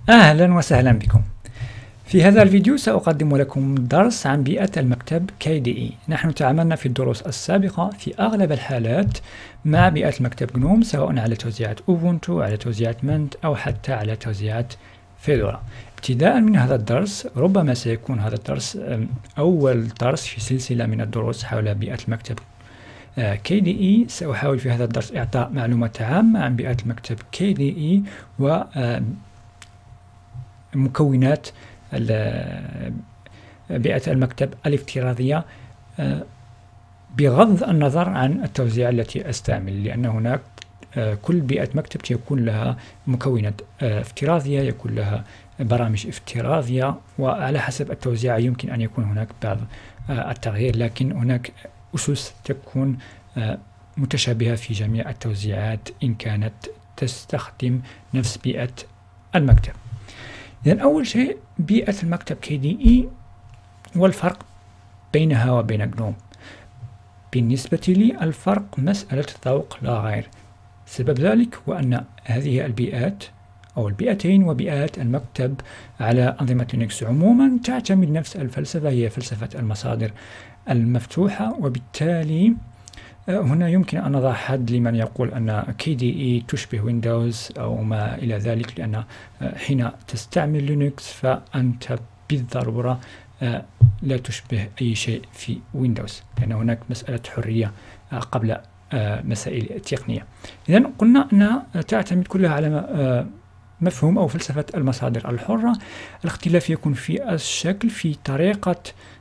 أهلا وسهلا بكم. في هذا الفيديو سأقدم لكم درس عن بيئة المكتب KDE. نحن تعاملنا في الدروس السابقة في أغلب الحالات مع بيئة المكتب GNOME، سواء على توزيعات أوبونتو، على توزيعات منت، أو حتى على توزيعات فيدورا. ابتداء من هذا الدرس، ربما سيكون هذا الدرس أول درس في سلسلة من الدروس حول بيئة المكتب KDE. سأحاول في هذا الدرس إعطاء معلومات عامة عن بيئة المكتب KDE و مكونات بيئة المكتب الافتراضية، بغض النظر عن التوزيع التي أستعمل، لأن هناك كل بيئة مكتب يكون لها مكونات افتراضية، يكون لها برامج افتراضية، وعلى حسب التوزيع يمكن أن يكون هناك بعض التغيير، لكن هناك أسس تكون متشابهة في جميع التوزيعات إن كانت تستخدم نفس بيئة المكتب. إذن أول شيء بيئة المكتب KDE والفرق بينها وبين GNOME. بالنسبة لي الفرق مسألة ذوق لا غير. سبب ذلك هو أن هذه البيئات أو البيئتين وبيئات المكتب على أنظمة لينكس عموما تعتمد نفس الفلسفة، هي فلسفة المصادر المفتوحة، وبالتالي هنا يمكن أن نضع حد لمن يقول أن KDE تشبه ويندوز أو ما إلى ذلك، لأن حين تستعمل لينكس فأنت بالضرورة لا تشبه أي شيء في ويندوز، لأن هناك مسألة حرية قبل مسائل تقنية. إذن قلنا أنها تعتمد كلها على مفهوم أو فلسفة المصادر الحرة. الاختلاف يكون في الشكل، في طريقة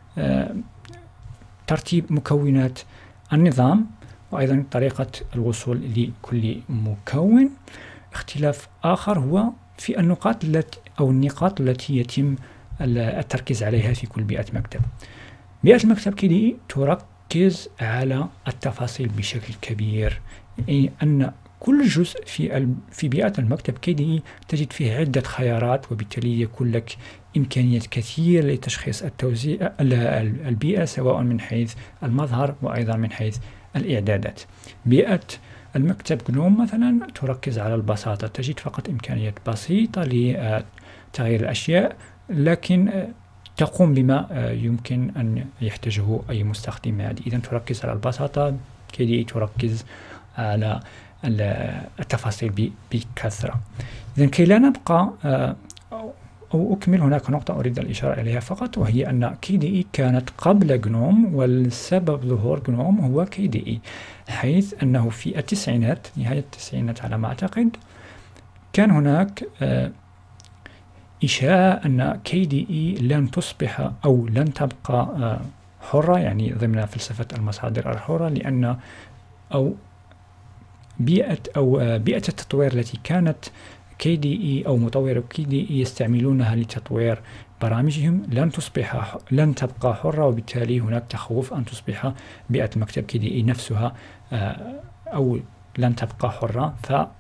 ترتيب مكونات النظام، وأيضا طريقة الوصول لكل مكون. اختلاف آخر هو في النقاط التي يتم التركيز عليها في كل بيئة مكتب. بيئة المكتب KDE تركز على التفاصيل بشكل كبير، يعني أن كل جزء في بيئة المكتب KDE تجد فيه عدة خيارات، وبالتالي يكون لك إمكانيات كثيرة لتشخيص التوزيع البيئة، سواء من حيث المظهر وأيضا من حيث الإعدادات. بيئة المكتب GNOME مثلا تركز على البساطة، تجد فقط إمكانيات بسيطة لتغيير الأشياء، لكن تقوم بما يمكن أن يحتاجه أي مستخدم عادي. إذن تركز على البساطة. KDE تركز على التفاصيل بكثرة. إذن كي لا نبقى أو أكمل، هناك نقطة أريد الإشارة إليها فقط، وهي أن KDE كانت قبل GNOME، والسبب ظهور GNOME هو KDE، حيث أنه في التسعينات، نهاية التسعينات على ما أعتقد، كان هناك إشاعة أن KDE لن تصبح أو لن تبقى حرة، يعني ضمن فلسفة المصادر الحرة، لأن بيئة التطوير التي كانت KDE أو مطور KDE يستعملونها لتطوير برامجهم لن تبقى حرة، وبالتالي هناك تخوف أن تصبح بيئة المكتب KDE نفسها أو لن تبقى حرة.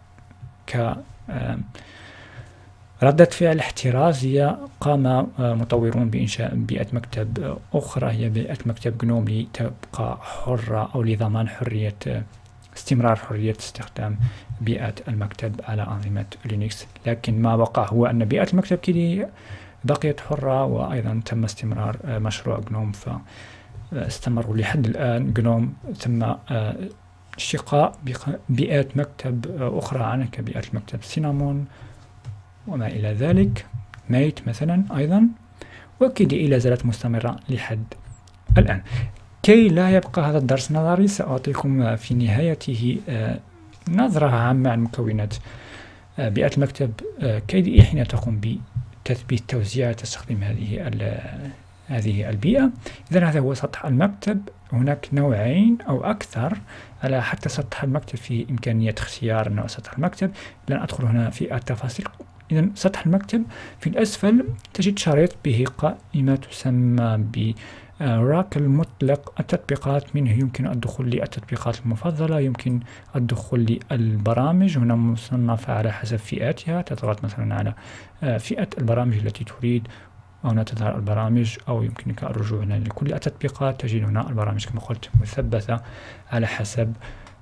ردة فعل احترازية قام مطورون بإنشاء بيئة مكتب أخرى، هي بيئة مكتب GNOME، لتبقى حرة أو لضمان استمرار حرية استخدام بيئة المكتب على أنظمة لينكس. لكن ما وقع هو أن بيئة المكتب KDE بقيت حرة، وأيضا تم استمرار مشروع GNOME، فاستمروا لحد الآن GNOME. ثم اشتقاء بيئات مكتب أخرى عنها كبيئة المكتب سينامون وما إلى ذلك، ميت مثلا أيضا، وKDE لا زالت مستمرة لحد الآن. كي لا يبقى هذا الدرس نظري، سأعطيكم في نهايته نظرة عامة عن مكونات بيئة المكتب KDE حين تقوم بتثبيت توزيع تستخدم هذه البيئة. إذن هذا هو سطح المكتب. هناك نوعين أو أكثر على حتى سطح المكتب، في إمكانية اختيار نوع سطح المكتب، لن أدخل هنا في التفاصيل. إذن سطح المكتب في الأسفل تجد شريط به قائمة تسمى راك المطلق التطبيقات. منه يمكن الدخول للتطبيقات المفضلة، يمكن الدخول للبرامج، هنا مصنفة على حسب فئاتها. تضغط مثلا على فئة البرامج التي تريد، وهنا تظهر البرامج، أو يمكنك الرجوع هنا لكل التطبيقات. تجد هنا البرامج كما قلت مثبتة على حسب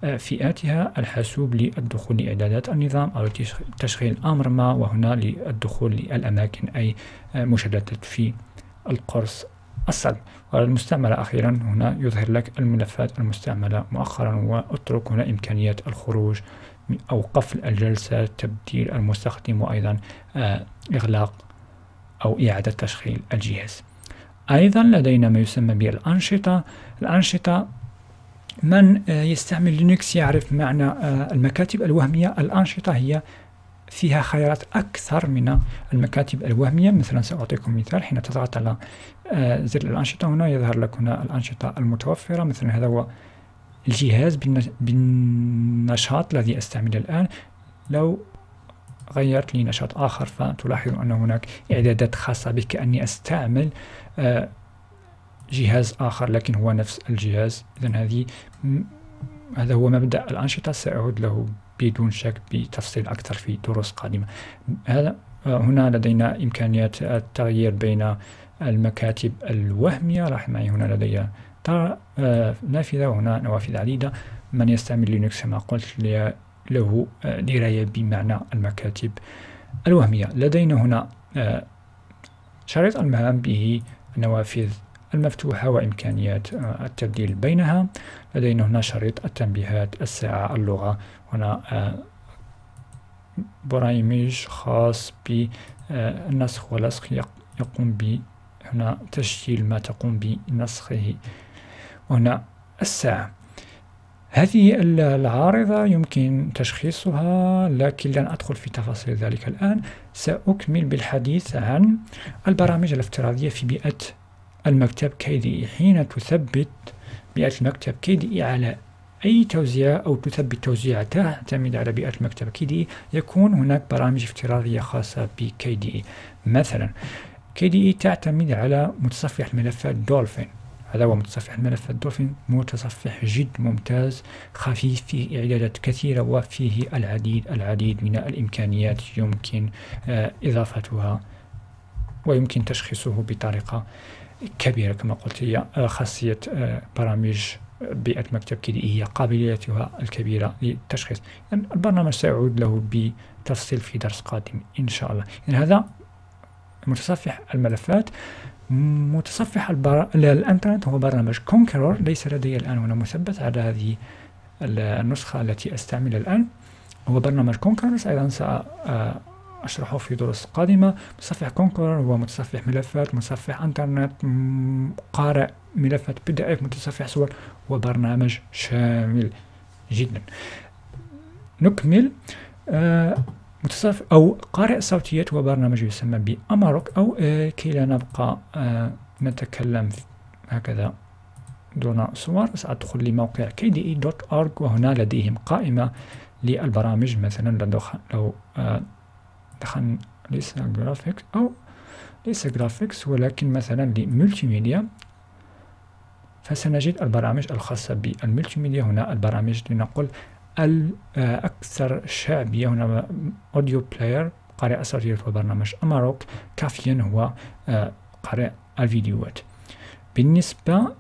فئاتها: الحاسوب للدخول لإعدادات النظام أو تشغيل أمر ما، وهنا للدخول للأماكن أي مشاهدات في القرص الصلب. والمستعملة أخيرا هنا يظهر لك الملفات المستعملة مؤخرا، واترك هنا إمكانيات الخروج أو قفل الجلسة، تبديل المستخدم، وأيضا إغلاق أو إعادة تشغيل الجهاز. أيضا لدينا ما يسمى بالأنشطة. الأنشطة من يستعمل لينكس يعرف معنى المكاتب الوهمية. الأنشطة هي فيها خيارات أكثر من المكاتب الوهمية. مثلا سأعطيكم مثال: حين تضغط على زر الأنشطة هنا يظهر لك هنا الأنشطة المتوفرة. مثلا هذا هو الجهاز بالنشاط الذي أستعمله الآن. لو غيرت لي نشاط آخر فتلاحظ أن هناك إعدادات خاصة بك كأني أستعمل جهاز آخر لكن هو نفس الجهاز. إذن هذا هو مبدأ الأنشطة، سأعود له بدون شك بتفصيل أكثر في دروس قادمة. هنا لدينا إمكانيات التغيير بين المكاتب الوهمية. لاحظ معي هنا لدي نافذة وهنا نوافذ عديدة. من يستعمل لينكس كما قلت له دراية بمعنى المكاتب الوهمية. لدينا هنا شريط المهام به النوافذ المفتوحة وإمكانيات التبديل بينها. لدينا هنا شريط التنبيهات، الساعة، اللغة. هنا برامج خاص بالنسخ ولصق يقوم هنا تسجيل ما تقوم بنسخه. وهنا الساعة. هذه العارضة يمكن تشخيصها لكن لن أدخل في تفاصيل ذلك الآن. سأكمل بالحديث عن البرامج الافتراضية في بيئة المكتب KDE. حين تثبت بيئة المكتب KDE على أي توزيع أو تثبت توزيع تعتمد على بيئة المكتب KDE، يكون هناك برامج افتراضية خاصة ب KDE. مثلا KDE تعتمد على متصفح الملفات دولفين. هذا هو متصفح الملفات دولفين، متصفح جد ممتاز، خفيف، فيه إعدادات كثيرة وفيه العديد من الإمكانيات يمكن إضافتها ويمكن تشخيصه بطريقة كبيرة. كما قلت هي خاصية برامج بيئة مكتب KDE هي قابليتها الكبيرة للتشخيص. يعني البرنامج سيعود له بتفصيل في درس قادم إن شاء الله. يعني هذا متصفح الملفات. متصفح الانترنت هو برنامج كونكرور، ليس لدي الآن هنا مثبت على هذه النسخة التي أستعملها الآن. هو برنامج كونكرور، أيضا سأشرحه في دروس قادمة. متصفح كونكرور هو متصفح ملفات، متصفح انترنت، قارئ ملفات PDF، متصفح صور، وبرنامج شامل جدا. نكمل. متصفح أو قارئ صوتيات وبرنامج يسمى بأماروك، أو كي لا نبقى نتكلم هكذا دون صور، سأدخل لموقع kde.org وهنا لديهم قائمة للبرامج. مثلا لو دخلنا ليس جرافيكس أو ليس جرافيكس ولكن مثلا لملتي ميديا، فسنجد البرامج الخاصة بالملتي ميديا. هنا البرامج لنقول الأكثر شعبية هنا أوديو بلاير، قارئ الصوتيات وبرنامج أماروك. كافيان هو قارئ الفيديوهات. بالنسبة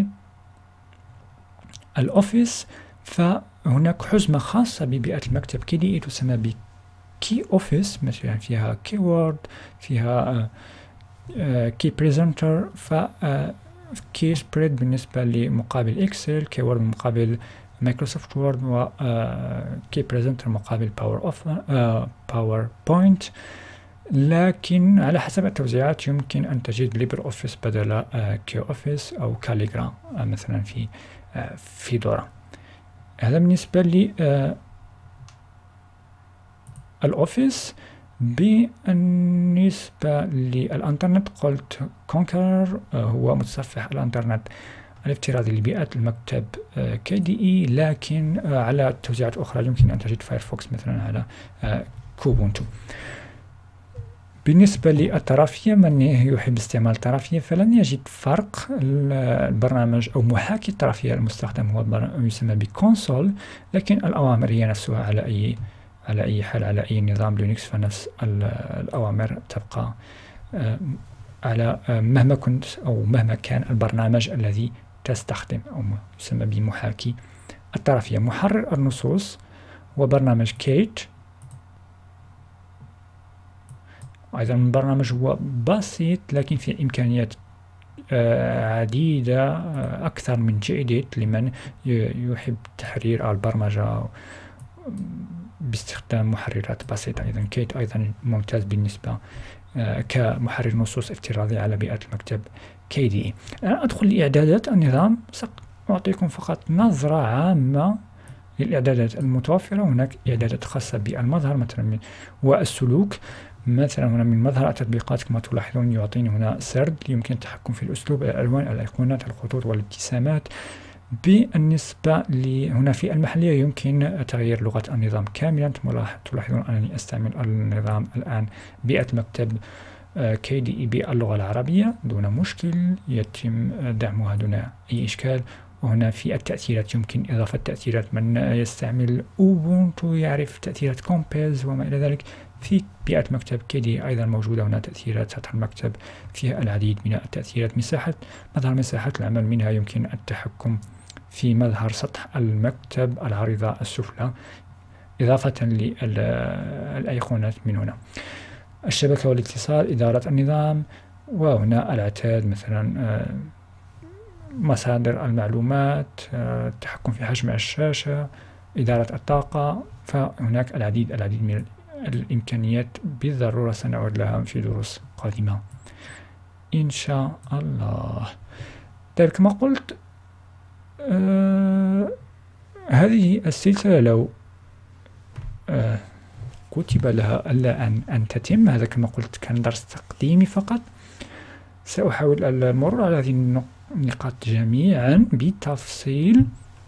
للأوفيس فهناك حزمة خاصة ببيئة المكتب KDE تسمى بكي أوفيس، مثلا فيها كيورد، فيها كي بريزنتر، كي سبريد بالنسبة لمقابل إكسل، كيورد مقابل مايكروسوفت وورد، وكي بريزنتر مقابل باوربوينت. لكن على حسب التوزيعات يمكن أن تجد ليبر أوفيس بدل كي أوفيس أو كاليجرا مثلا في فيدورا. هذا بالنسبة للأوفيس. بالنسبة للإنترنت قلت كونكر هو متصفح الإنترنت الافتراضي لبيئة المكتب KDE، لكن على التوزيعات الأخرى يمكن أن تجد فايرفوكس مثلا على كوبونتو. بالنسبة للطرفية، من يحب استعمال الطرفية فلن يجد فرق. البرنامج أو محاكي الطرفية المستخدم هو يسمى بكونسول، لكن الأوامر هي نفسها على أي حال، على أي نظام لينكس، فنفس الأوامر تبقى على مهما كنت أو مهما كان البرنامج الذي تستخدم، أو يسمى بمحاكي الطرفية. محرر النصوص وبرنامج كيت، أيضا البرنامج هو بسيط لكن فيه إمكانيات عديدة أكثر من جيدة لمن يحب تحرير البرمجة باستخدام محررات بسيطة. إذا كيت أيضا ممتاز بالنسبة كمحرر نصوص افتراضي على بيئة المكتب KDE. الآن أدخل لإعدادات النظام. سأعطيكم فقط نظرة عامة للإعدادات المتوفرة. هناك إعدادات خاصة بالمظهر مثلا والسلوك. مثلا هنا من مظهر التطبيقات كما تلاحظون يعطيني هنا سرد يمكن التحكم في الأسلوب، الألوان، الأيقونات، الخطوط والابتسامات. بالنسبة هنا في المحلية يمكن تغيير لغة النظام كاملا. تلاحظون أنني أستعمل النظام الآن بيئة مكتب KDE باللغة العربية دون مشكل، يتم دعمها دون أي إشكال. وهنا في التأثيرات يمكن إضافة تأثيرات، من يستعمل أوبونتو يعرف تأثيرات كومبيز وما إلى ذلك. في بيئة مكتب KDE أيضا موجودة هنا تأثيرات سطح المكتب، فيها العديد من التأثيرات. مظهر مساحة العمل، منها يمكن التحكم في مظهر سطح المكتب العريضة السفلى إضافة للأيقونات من هنا. الشبكة والاتصال، إدارة النظام، وهنا العتاد مثلا مصادر المعلومات، التحكم في حجم الشاشة، إدارة الطاقة. فهناك العديد من الإمكانيات بالضرورة سنعود لها في دروس قادمة إن شاء الله. طيب كما قلت هذه السلسلة لو كتب لها ألا أن تتم، هذا كما قلت كان درس تقديمي فقط. سأحاول المرور على هذه النقاط جميعا بالتفصيل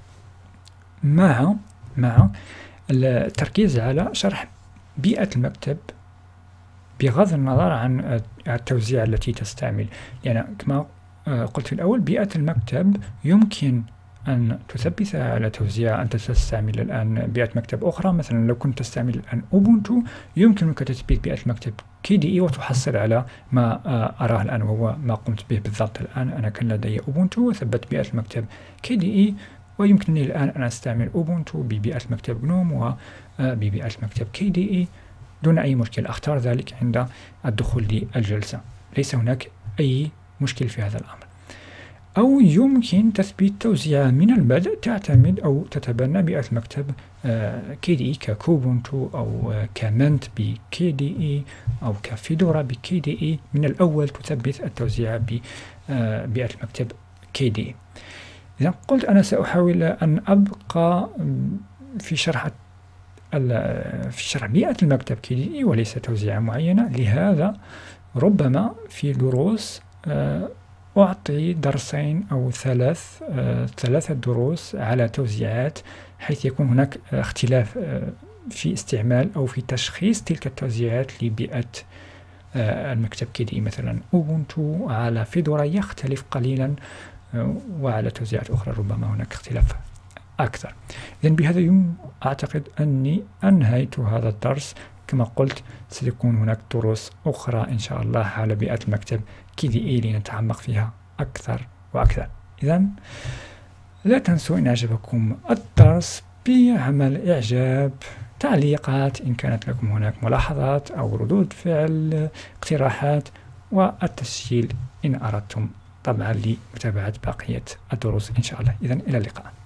مع التركيز على شرح بيئة المكتب بغض النظر عن التوزيع التي تستعمل. يعني كما قلت في الأول، بيئة المكتب يمكن أن تثبتها على توزيع. أنت تستعمل الآن بيئة مكتب أخرى، مثلا لو كنت تستعمل الآن أوبونتو يمكنك تثبيت بيئة مكتب KDE وتحصل على ما أراه الآن، وهو ما قمت به بالضبط. الآن أنا كان لدي أوبونتو وثبت بيئة المكتب KDE، ويمكنني الآن أن أستعمل أوبونتو ببيئة مكتب GNOME وببيئة مكتب KDE دون أي مشكلة. أختار ذلك عند الدخول للجلسة، ليس هناك أي مشكل في هذا الأمر. أو يمكن تثبيت توزيع من البدء تعتمد أو تتبنى بيئة مكتب KDE ككوبونتو أو كمنت بKDE أو كفيدورا بKDE. من الأول تثبت التوزيع ببيئة المكتب KDE. إذا قلت أنا سأحاول أن أبقى في شرح بيئة المكتب KDE وليس توزيع معينة، لهذا ربما في دروس أعطي درسين أو ثلاثة دروس على توزيعات، حيث يكون هناك اختلاف في استعمال أو في تشخيص تلك التوزيعات لبيئة المكتب KDE. مثلا أوبونتو على فيدورا يختلف قليلا، وعلى توزيعات أخرى ربما هناك اختلاف أكثر. إذن بهذا أعتقد أني أنهيت هذا الدرس. كما قلت سيكون هناك دروس أخرى إن شاء الله على بيئة المكتب KDE لنتعمق فيها أكثر وأكثر. إذن لا تنسوا إن أعجبكم الدرس بعمل إعجاب، تعليقات إن كانت لكم هناك ملاحظات أو ردود فعل، اقتراحات، والتسجيل إن أردتم طبعا لمتابعة بقية الدروس إن شاء الله. إذن إلى اللقاء.